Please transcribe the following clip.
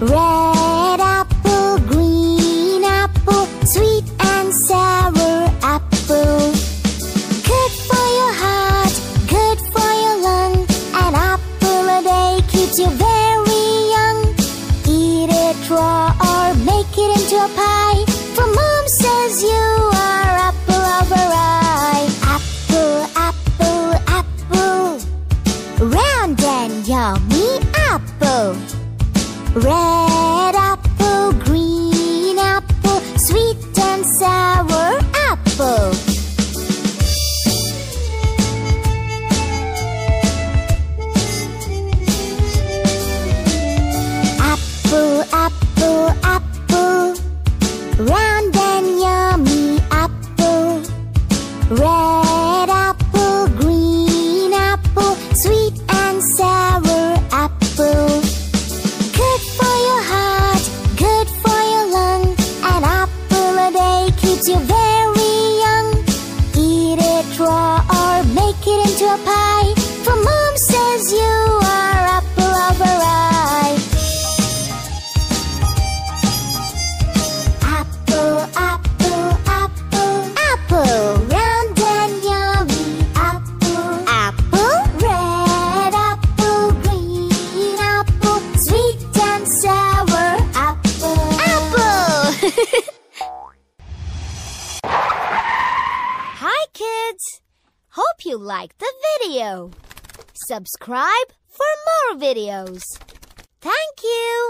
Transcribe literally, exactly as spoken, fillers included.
Red apple, green apple, sweet and sour apple. Good for your heart, good for your lung. An apple a day keeps you very young. Eat it raw or make it into a pie. For Mom says you are apple of her eye. Apple, apple, apple, round and yummy apple. Red apple, green apple, sweet and sour apple. Apple, apple, apple, round and yummy apple. Red apple, green apple, sweet and sour apple. Good for your heart, good for your lung. An apple a day keeps you very young. Eat it raw or make it into a pie. For Mom says you are apple of her eye. Apple, apple, apple, apple, round and yummy apple. Apple, red apple, green apple, sweet and sour apple. Apple! Hi kids! Hope you liked the video. Subscribe for more videos. Thank you!